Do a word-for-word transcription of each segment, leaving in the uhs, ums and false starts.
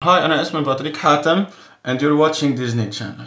هاي أنا اسمي باتريك حاتم and you're watching Disney Channel.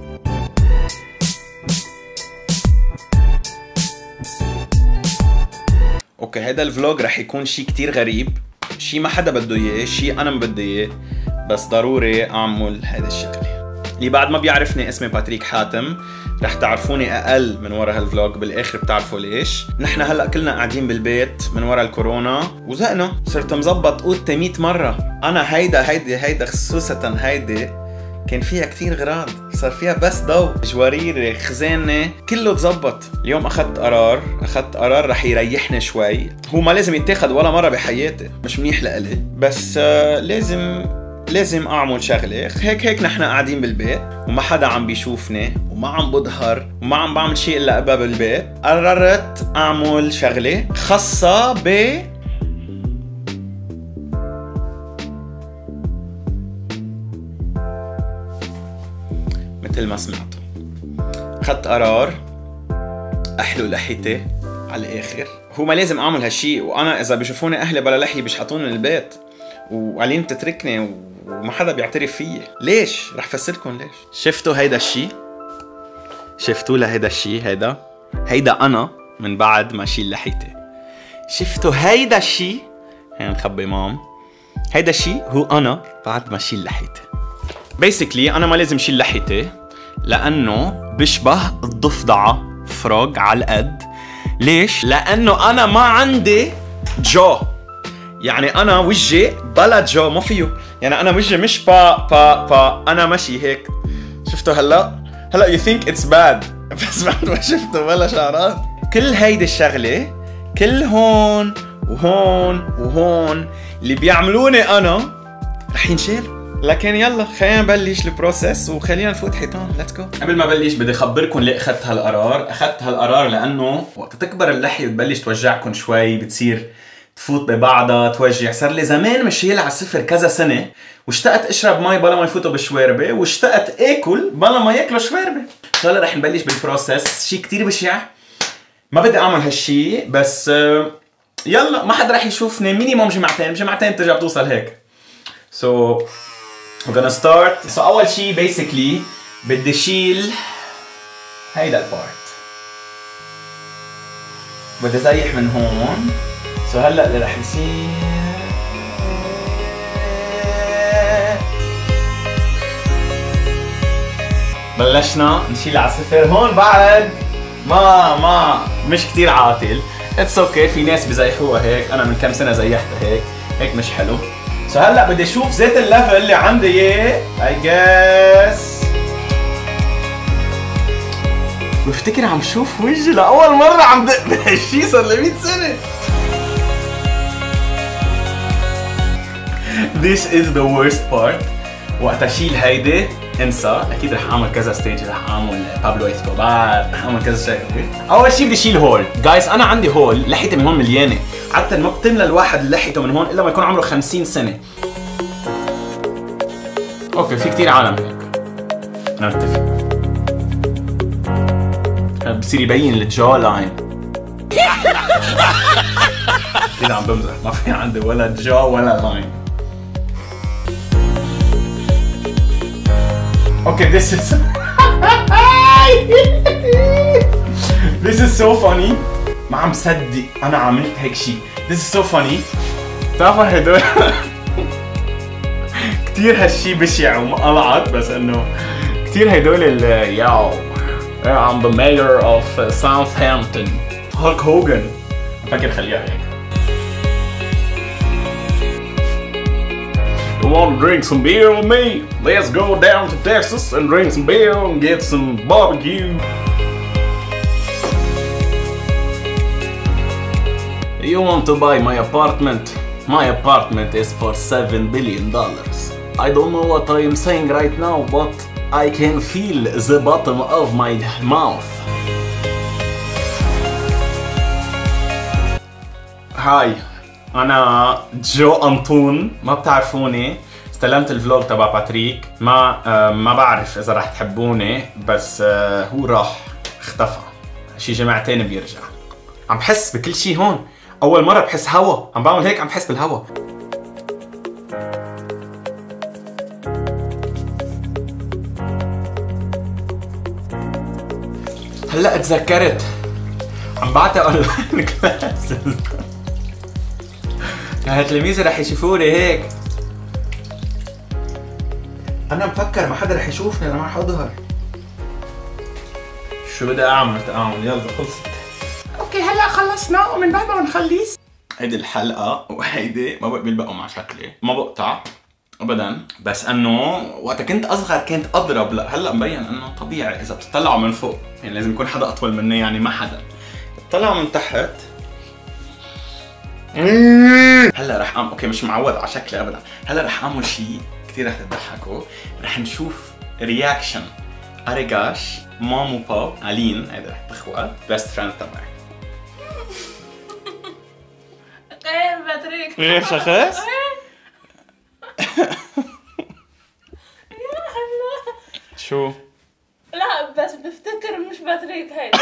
اوكي هيدا الفلوج رح يكون شي كتير غريب، شي ما حدا بده اياه، شي انا ما بدي اياه، بس ضروري اعمل هيدا الشغله. اللي بعد ما بيعرفني اسمي باتريك حاتم رح تعرفوني اقل من ورا هالفلوج، بالاخر بتعرفوا ليش. نحن هلا كلنا قاعدين بالبيت من ورا الكورونا وزهقنا، صرت مزبط اوضتي مية مره. انا هيدا هيدي هيدا خصوصا هيدي كان فيها كتير غراض، صار فيها بس ضو، جواريري، خزانة، كله تزبط. اليوم أخذت قرار، أخذت قرار رح يريحني شوي، هو ما لازم يتاخد ولا مرة بحياتي، مش منيح لإلي، بس آه لازم لازم أعمل شغلة. هيك هيك نحن قاعدين بالبيت وما حدا عم بيشوفني وما عم بظهر وما عم بعمل شيء إلا أباب البيت. قررت أعمل شغلة خاصة ب مثل ما سمعتوا. أخذت قرار أحلو لحيتي على الآخر. هو ما لازم أعمل هالشي، وأنا إذا بيشوفوني أهلي بلا لحية بيشحطوني من البيت وقالين بتتركني وما حدا بيعترف فيي. ليش؟ رح فسركم ليش. شفتوا هيدا الشي؟ شفتوا لهيدا الشي؟ هيدا هيدا أنا من بعد ما شيل لحيتي. شفتوا هيدا الشي؟ هين نخبي مام. هيدا الشي هو أنا بعد ما شيل لحيتي. بيسكلي أنا ما لازم شيل لحيتي لأنه بشبه الضفدعة فروغ على القد. ليش؟ لأنه أنا ما عندي جو، يعني أنا وجهي بلا جو ما فيه، يعني أنا وجهي مش با با با أنا ماشي هيك. شفتوا هلا؟ هلا you think it's bad بس بعد ما شفتوا بلا شعرات. كل هيدي الشغلة، كل هون وهون وهون اللي بيعملوني أنا رح ينشالوا. لكن يلا خلينا نبلش البروسيس وخلينا نفوت حيطان. ليتس جو. قبل ما بلش بدي اخبركم ليه اخذت هالقرار. اخذت هالقرار لانه وقت تكبر اللحيه بتبلش توجعكم شوي، بتصير تفوت ببعضها توجع. صار لي زمان مشيل على الصفر كذا سنه، واشتقت اشرب مي بلا ما يفوتوا بالشواربه، واشتقت اكل بلا ما ياكلوا شواربه. هلا رح نبلش بالبروسيس، شيء كتير بشع. ما بدي اعمل هالشيء بس يلا ما حدا رح يشوفني، مينيموم جمعتين جمعتين بترجع بتوصل هيك. سو so, we're gonna start. So أول شي basically بدي شيل هيدا البارت، بدي زيح من هون. so هلأ اللي رح يصير بلشنا نشيل على الصفر. هون بعد ما ما مش كتير عاطل. it's okay، في ناس بزيحوها هيك، أنا من كم سنة زيحتها هيك، هيك مش حلو. سو so هلا بدي اشوف زيت الليفل اللي عندي اياه اي جاس. بفتكر عم شوف وجهي لاول مره عم دق بهالشي، صار لي مية سنه. This is the worst part. وقت اشيل هيدي انسى، اكيد رح اعمل كذا ستيج، رح اعمل بابلو اسكوبار، رح اعمل كذا شغله. اول شيء بدي اشيل هول. جايز انا عندي هول، لحيتي من هون مليانه، عادة ما بتملى الواحد لحيته من هون الا ما يكون عمره خمسين سنه. اوكي في كثير عالم هيك، انا متفق. بصير يبين الجو لاين. اكيد عم بمزح، ما في عندي ولا جو ولا لاين. Okay, this is this is so funny. ما عم صدق أنا عملت هيك شيء. This is so funny. بتعرفوا هدول كتير هالشي بشع ومقلعت، بس إنه كتير هدول ال ياو I'm the mayor of Southampton. هولك هوجن. فكر خليها هيك. You want to drink some beer with me? Let's go down to Texas and drink some beer and get some barbecue. You want to buy my apartment? My apartment is for seven billion dollars. I don't know what I am saying right now, but I can feel the bottom of my mouth. هاي أنا جو أنطون، ما بتعرفوني. استلمت الفلوج تبع باتريك، ما آه ما بعرف إذا رح تحبوني، بس آه هو راح اختفى شي جمعتين بيرجع. عم بحس بكل شي هون، أول مرة بحس هوا، عم بعمل هيك عم بحس بالهوا. هلا تذكرت عم بعطي اونلاين كلاسز. تلاميذي رح يشوفوني هيك. انا مفكر ما حدا رح يشوفني، انا ما رح اظهر. شو بدي اعمل تعامل؟ يلا خلصت. اوكي هلا خلصنا ومن بعد ما نخلص هيدي الحلقة وهيدي ما بقى بيلبقوا مع شكلي، ما بقطع ابدا، بس انه وقت كنت اصغر كنت اضرب. لا هلا مبين انه طبيعي اذا بتطلعوا من فوق، يعني لازم يكون حدا اطول مني، يعني ما حدا. طلعوا من تحت. هلا رح اعمل اوكي مش معود على شكلي ابدا، هلا رح اعمل شيء كثير رح تضحكوا، رح نشوف رياكشن اريغاش مام وباب الين، هيدا رح تخوة بيست فريند تبعي. غير باتريك ايه شخص؟ شو؟ لا بس بفتكر مش باتريك هيدا.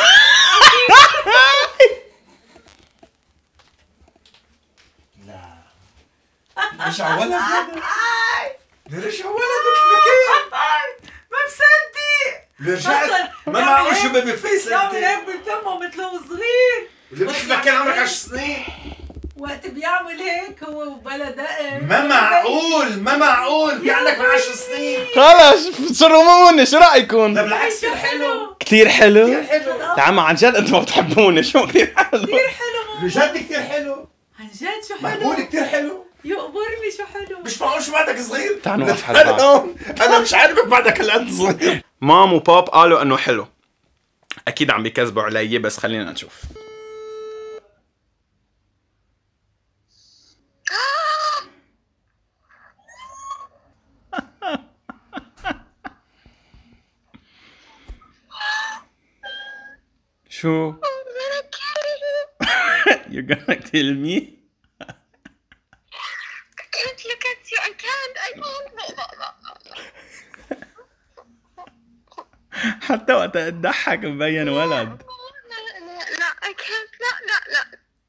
لا رجع ولد هذا، رجع ولد المكان، ما بصدق رجعت ما معقول شو بيبي فيس يعمل انت. هيك بتمه مثله صغير. مثل ما كان عمرك عشر سنين. وقت بيعمل هيك هو وبلا دقن. ما معقول ما معقول بيعملك مع عشر سنين. خلص صرموني، شو رايكم؟ لا بالعكس كثير حلو. كثير حلو؟ كثير حلو. تعال عن جد انتم ما بتحبوني، شو كثير حلو؟ كثير حلو بجد كثير حلو. عن جد شو حلو. مقبول كثير حلو. يقبرني شو حلو. مش معقول شو بعدك صغير. تعال نوقف حد انا بعض. هون انا مش عارفك بعدك هالقد صغير. مام وباب قالوا انه حلو، اكيد عم بيكذبوا علي، بس خلينا نشوف. شو؟ You're gonna kill me? I can't look at you. I can't. I can't. حتى وقت تضحك مبين ولد. لا لا لا I can't. لا لا لا.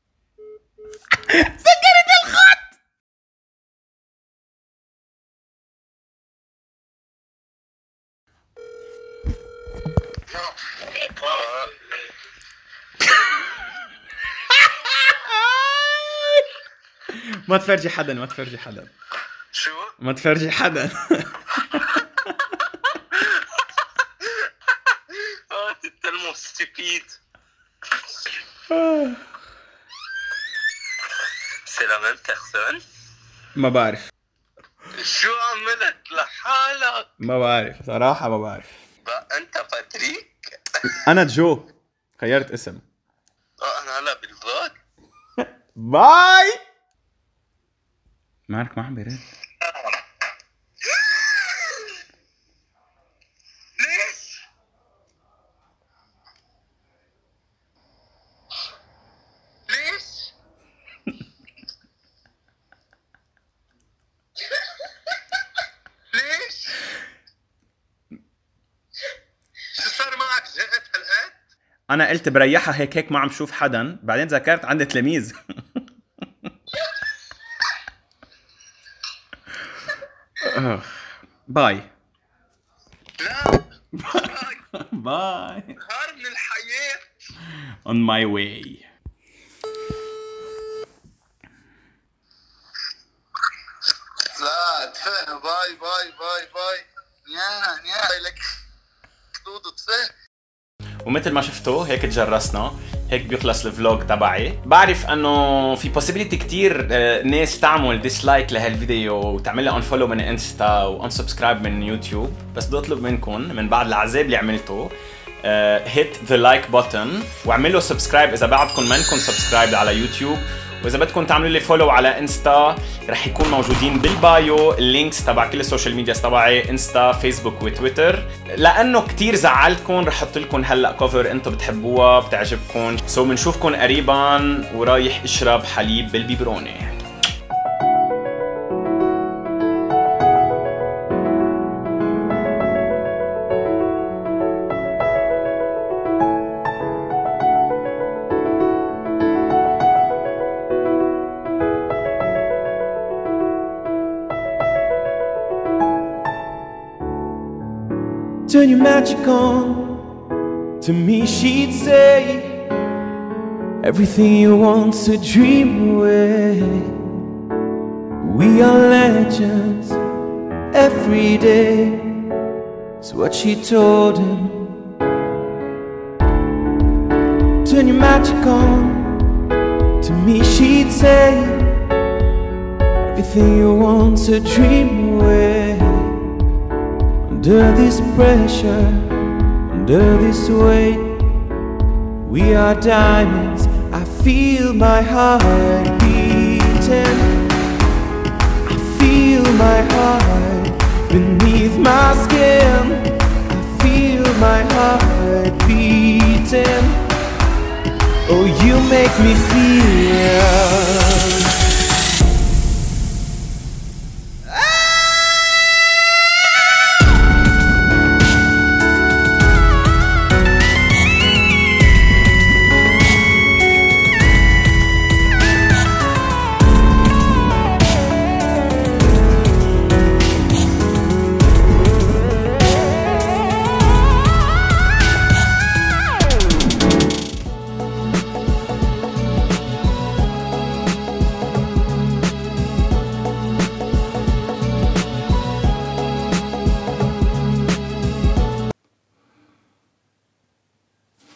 سكرت الخط. ما تفرجي حدا، ما تفرجي حدا. شو؟ ما تفرجي حدا. اه تلمو ستيبيد. سلامات تخسن؟ ما بعرف. شو عملت لحالك؟ ما بعرف صراحة، ما بعرف. بقى انت باتريك؟ أنا جو، غيرت اسم. اه انا هلا بالفلوج. باي. مالك ما عم بيرد؟ ليش؟ ليش؟ ليش؟ شو صار معك؟ زهقت هالقد؟ أنا قلت بريحها هيك هيك ما عم شوف حدا، بعدين ذكرت عندي تلاميذ. باي. لا باي. نهار من الحياة. On my way. لا تفهم. باي باي باي باي. يا يا لك خدود تفهم. ومثل ما شفتوا هيك تجرسنا، هيك بيخلص الفلوج تبعي. بعرف انه في possibility كتير ناس تعمل ديسلايك لهالفيديو وتعملها انفولو من انستا وانسبسكرايب من يوتيوب، بس بدي اطلب منكم من بعد العذاب اللي عملته هيت ذا لايك بutton واعملوا سبسكرايب اذا بعدكم ما انكم سبسكرايب على يوتيوب، واذا بدكم تعملوا لي فولو على انستا رح يكون موجودين بالبايو اللينكس تبع كل السوشيال ميديا تبعي، انستا فيسبوك وتويتر. لانه كتير زعلتكم رح احط لكم هلا كفر انتم بتحبوها بتعجبكم. سو بنشوفكم قريبا ورايح اشرب حليب بالبيبروني. Turn your magic on. To me she'd say, everything you want's a dream away. We are legends every day, is what she told him. Turn your magic on, to me she'd say, everything you want's a dream away. Under this pressure, under this weight, we are diamonds. I feel my heart beating, I feel my heart beneath my skin, I feel my heart beating. Oh, you make me feel